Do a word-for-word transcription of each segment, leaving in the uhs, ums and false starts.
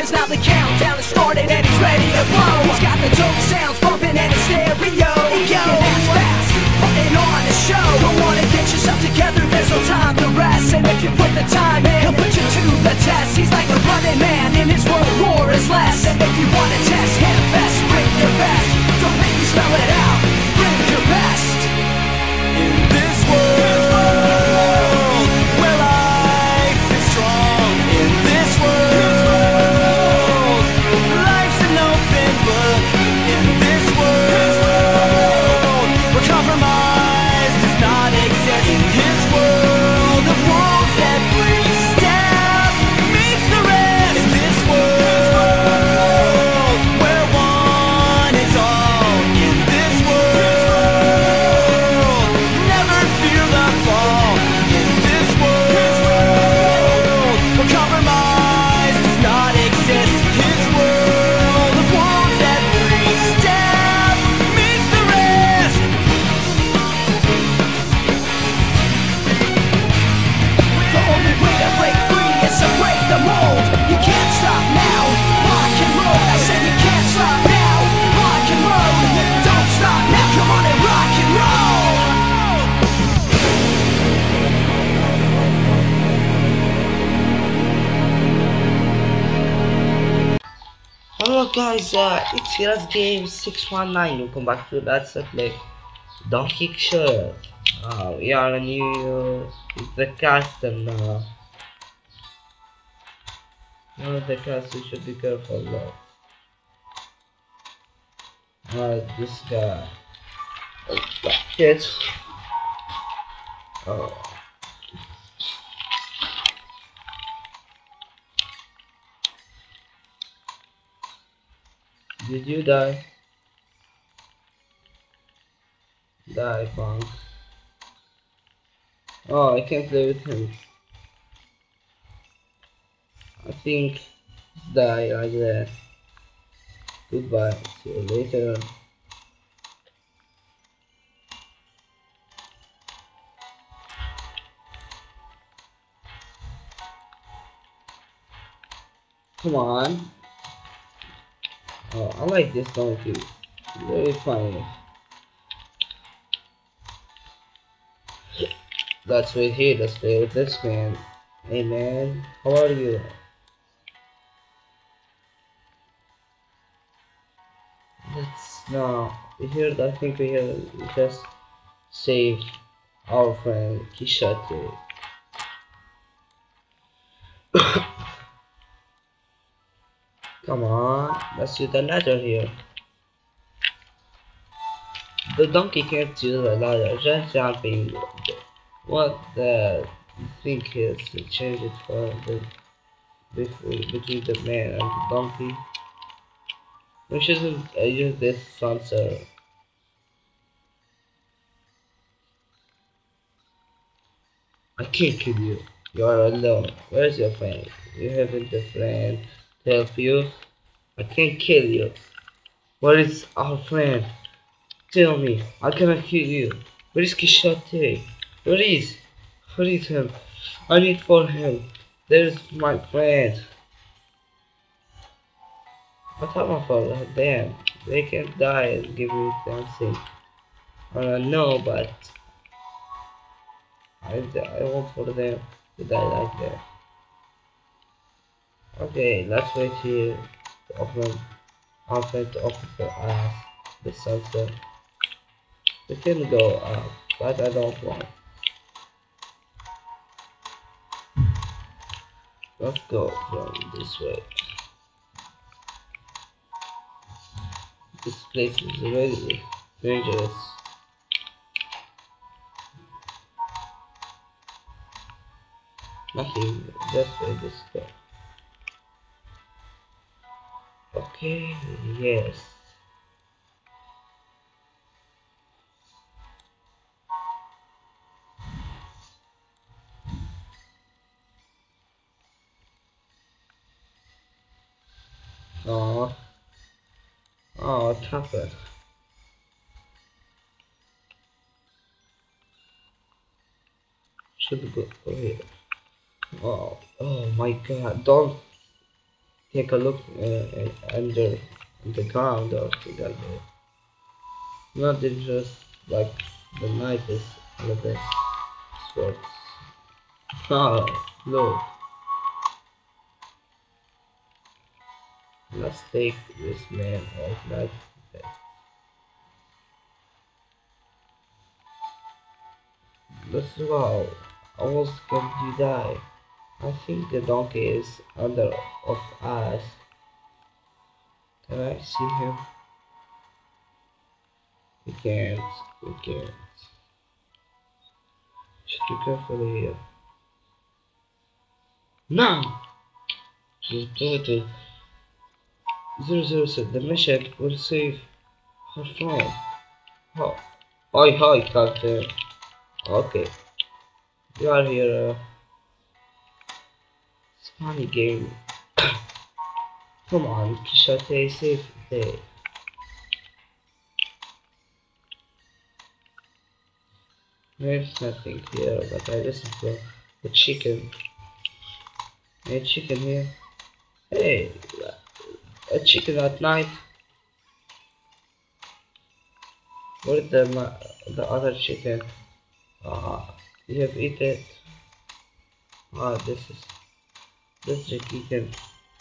cause now the countdown has started and he's ready to blow. He's got the dope sounds bumping and his stereo. Yo, that's fast, putting on a show. Don't wanna get yourself together, there's no time to rest. And if you put the time in, he'll put you to the test. He's like a running man in his world, war is less. And if you wanna test him best, bring your best. Don't make me spell it out, bring your best. In this world, where life is strong. In this world, life's an open book. In this world, where compromise does not exist. In his world of rules, every step meets the rest. In this world, where one is all. In this world, never fear the fall. In this world, where compromise does not exist. His world of wounds, every step meets the rest. The only way to break free is to break the mold. You can't stop now, rock and roll. I said you can't stop now, rock and roll. Don't stop now, come on and rock and roll. Hello guys, uh, it's Heroes Game six one nine. Welcome back to Let's Play Donkey Kong. Uh, we are a new the custom now. Now the cast, we should be careful though. Uh, this guy. Shit. Oh. Did you die? Die, punk. Oh, I can't play with him. I think die like that. Goodbye. See you later. Come on. Oh, I like this donkey. Very funny. Let's wait here. Let's play with this man. Hey man, how are you? Let's no. We here. I think we here. We just save our friend Kishate. Come on, let's use the ladder here. The donkey can't use the ladder, just jumping. What the think is to change it for the between the man and the donkey? We shouldn't uh, use this sensor. I can't kill you. You are alone. Where's your friend? You haven't a friend to help you. I can't kill you. Where is our friend? Tell me. I cannot kill you. Where is Kishate? Where is? Where is him? I need for him. There's my friend. What happened for them? They can't die and give me something. I don't know, but I, I want for them to die like that. Okay, let's wait here to open, open to open for us the sunset. We can go up, but I don't want. Let's go from this way. This place is really dangerous. Nothing, just wait this go. Okay, yes. Oh, oh, what happened? Should go over here. Oh, oh my god, don't take a look uh, under the ground or together. Not dangerous like the knife is or the sword. Ah, look. Let's take this man out like that. Let's wow. Almost going to die. I think the donkey is under of us. Can I see him? We can't. We can't. Should be careful here. Now! Just go to zero zero seven. The mission will save her friend. Oh. Hi, hi, Captain. Okay. You are here. Uh, it's funny game. Come on, Quixote, save the day. There's nothing here, but I listen to the chicken. A chicken here. Hey, a chicken at night. Where's the the other chicken? Ah, you have eaten it. Ah, this is this is the chicken.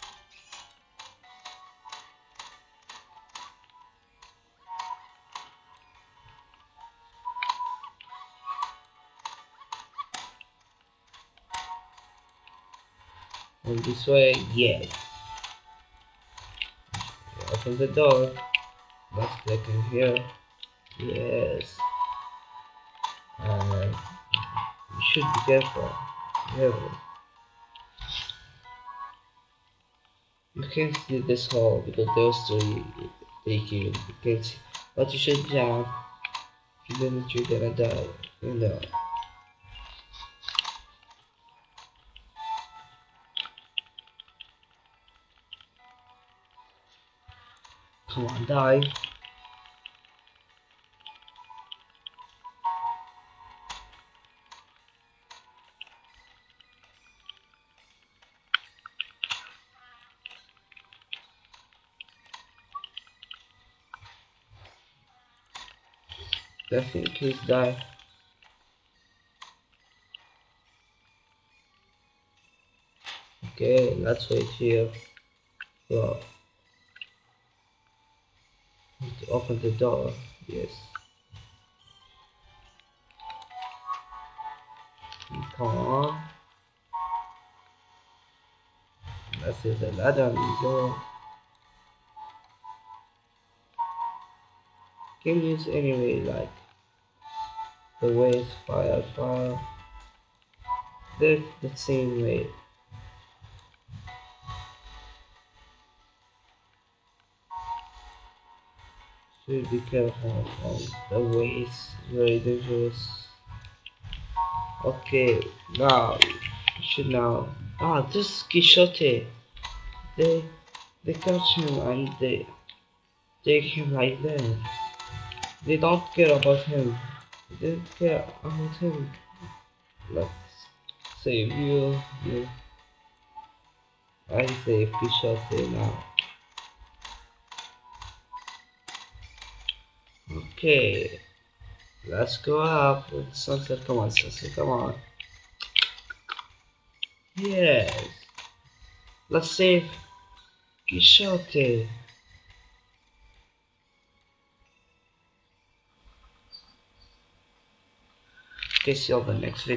And this way, yes. Open the door. Let's click in here. Yes. And you should be careful. Careful. You can't see this hole because those three take you. You can't see. But you should jump. If you don't, you're gonna die. You know. Come on, die. I think he's died. Okay, let's wait here. So, to open the door. Yes. Come on. Let's see the ladder and go. Can use anyway, like the ways fire, fire. They're the same way. So be careful on the ways, very dangerous. Okay, now you should now. Ah, this is Quixote. They they catch him and they take him like that. They don't care about him. They don't care about him. Let's save you. you. I save Quixote now. Okay. Let's go up with sunset. Come on, sunset. Come on. Yes. Let's save Quixote. Okay, see you on the next video.